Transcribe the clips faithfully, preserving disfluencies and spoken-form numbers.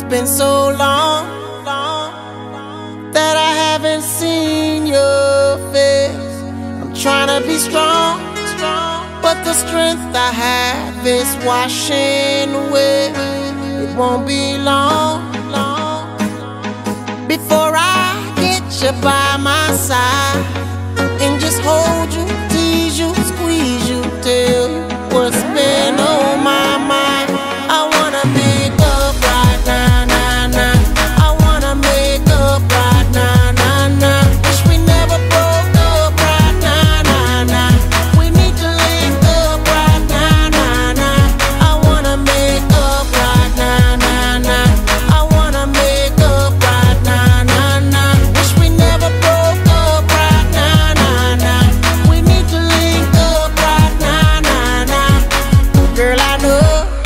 been so long, long that I haven't seen your face. I'm trying to be strong, strong, but the strength I have is washing away. It won't be long, long before I get you by my side and just hold you, tease you, squeeze you, tell you what's been on my mind. I wanna make up right now, nah, nah. I wanna make up right now, nah, nah. Wish we never broke up right now, nah, nah. We need to link up right now, nah, nah. I wanna make up right now, nah, nah. I wanna make up right now, nah, nah. Wish we never broke up right now, nah, nah. We need to link up right now, nah, nah. Girl, I know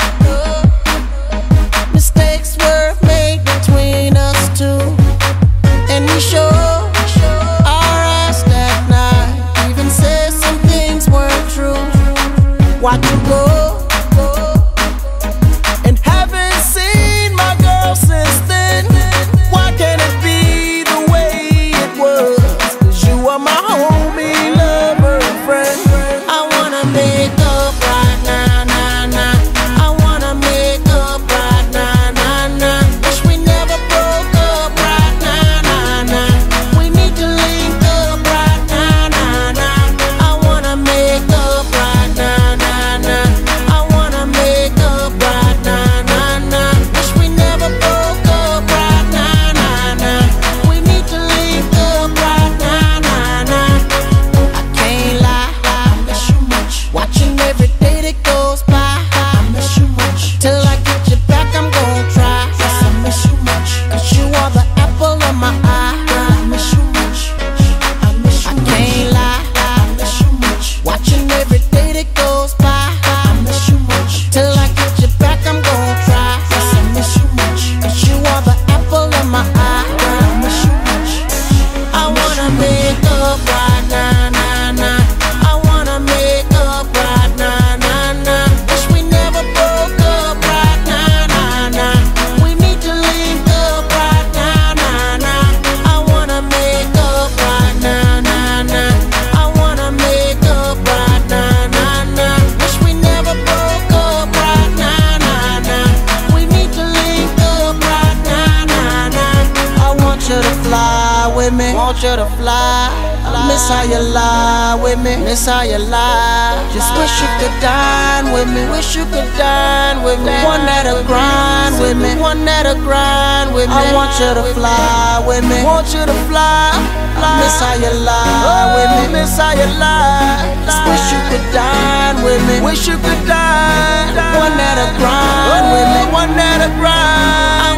mistakes were made between us two, and we sure our ass that night even said some things weren't true. Watch you go, and haven't seen my girl since then. Why can't it be the way it was? 'Cause you are my homie, lover, and friend. I wanna make up right now, nah, nah. I wanna make up right now, nah, nah. Wish we never broke up right now, nah, nah. We need to link up right now, nah, nah. I wanna make up right now, nah, nah. I wanna make up right now, nah, nah. Wish we never broke up right now, nah, nah. We need to link up right now, nah, nah. I can't lie, I miss you much. Watching every day that goes by, I miss you much. Till I get you back, I'm gon' try. Yes, I miss you much. 'Cause you are the apple of my eye. Girl, I miss you much. I miss you much. I can't lie, I miss you much. Watching every day that goes by, I miss you much. Till I get you back, I'm gon' try. Yes, I miss you much. 'Cause you are the apple of my eye. Girl, I miss you much. I wanna make up right now, nah, nah. I wanna make up right now, nah, nah. Wish we never broke up right now, nah, nah. We need to link up right now, nah, nah. I wanna make up right now, nah, nah. I wanna make up right now, nah, nah. Wish we never broke up right now, nah, nah. We need to link up right now, nah, nah. I want you to fly with me, want you to fly. Miss how you lie with me, miss how you lie. Just wish you could dine with me, wish you could dine with me. One that'll grind with me, one that'll grind with me. I want you to fly with me, want you to fly. Miss how you lie with me, miss how you lie. Just wish you could dine with me, wish you could dine. One that'll grind with me, one that'll grind.